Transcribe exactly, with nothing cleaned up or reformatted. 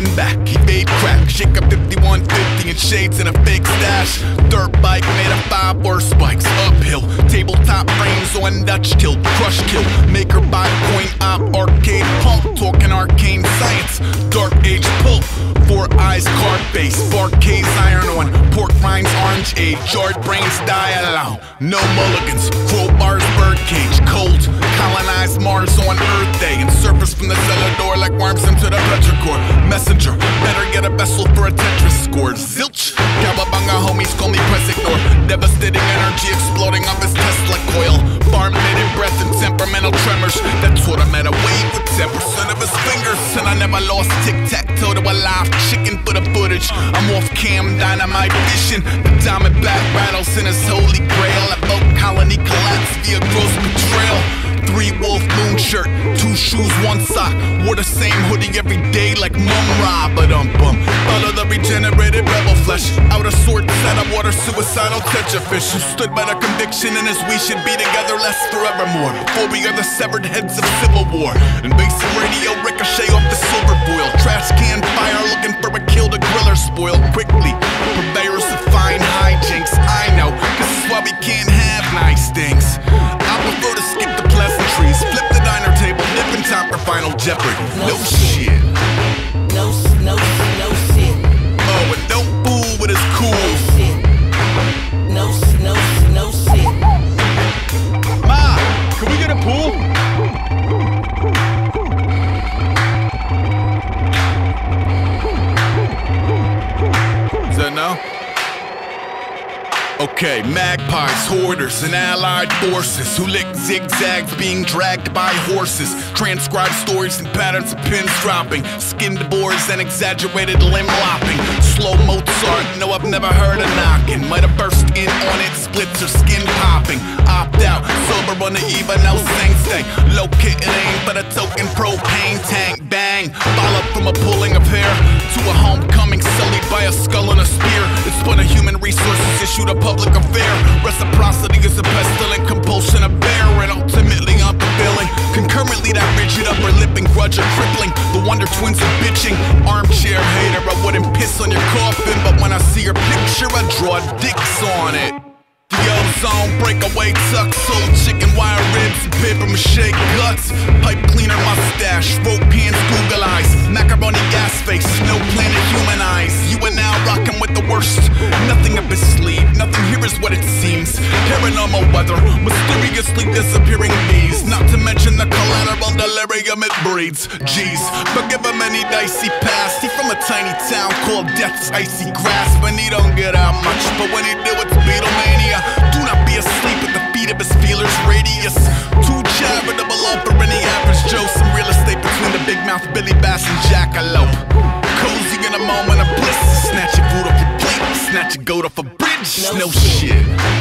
kicking back, he made crack. Shake up fifty-one fifty and shades in a fake stash. Dirt bike made of five worse bikes, uphill. Tabletop frames on Dutch tilt, crush kill. Maker by coin op, arcade pulp. Talking arcane science, dark age pulp. Four eyes, card base, Barcades iron on. Pork rinds, orangeade, jarred brains die alone. No mulligans, crowbars, birdcage, cold. Colonize Mars on Earth Day and surface from the cellar door like worms into the petrichor. Messenger, better get a vessel for a Tetris score. Zilch, cowabunga homies call me petrichor. Devastating energy exploding up his Tesla coil. Farm-knitted breath and tempermental tremors. That's what I met a wave with ten percent of his fingers. And I never lost tic-tac-toe to a live chicken for the footage. I'm off cam, dynamite fishin. The diamondback battles in his holy grail. I vote colony collapse via gross betrayal. Three wolf moon shirt, two shoes, one sock. Wore the same hoodie every day like mum rob. But um bum, follow the regenerated rebel flesh. Out of sorts, out of water, suicidal Tetra fish. Who stood by the conviction and as we should be together less forevermore. Before we are the severed heads of civil war. And basic radio ricochet off the silver foil. Trash can fire looking for a kill to grill or spoil quickly. Purveyors of fine hijinks, I know. This is why we can't have nice things. I prefer to skip the pleasantries, flip the diner table, nip in time for final jeopardy. No, no shit. shit. No, no, no shit. Oh, and don't fool with his cool. No shit. No, no, no shit. Ma, can we get a pool? Is that no? Okay, magpies, hoarders, and allied forces who lick zigzags being dragged by horses. Transcribe stories and patterns of pins dropping. Skinned boars and exaggerated limb lopping. Slow Mozart, no I've never heard of knocking. Might have burst in on it, splits or skin popping. Opt out, sober on the eve of no sing thing. Low kit and aim for the token propane tank. Bang, follow from a pulling of hair to a homecoming sullied by a skull and a spear. It's when a human resources issued a public affair. Reciprocity is a pestilent compulsion of bear, and ultimately I'm fulfilling. Concurrently that rigid upper lip and grudge are crippling. The Wonder Twins are bitching. Armchair hater, I wouldn't piss on your coffin, but when I see your picture I draw dicks on it. The ozone breakaway tuck, soul chicken wire ribs and paper mache guts. Pipe cleaner mustache, rope hands, Google eyes, macaroni gas face, no planet human eyes. You are now rocking with the worst. Nothing up his sleeve, nothing here is what it seems. Paranormal weather, mysteriously disappearing bees. Not to mention the collateral delirium it breeds. Jeez, forgive him any dicey past. He from a tiny town called Death's icy grasp, and he don't get out much, but when he do it's Beatlemania. Do not be asleep at the feet of his feelers radius. Too charitable for any average Joe. Some real estate between the big mouth Billy Bass and Jackalope. Cozy in a moment of bliss. Snatch your food off your plate, snatch your goat off a bridge. No, no shit.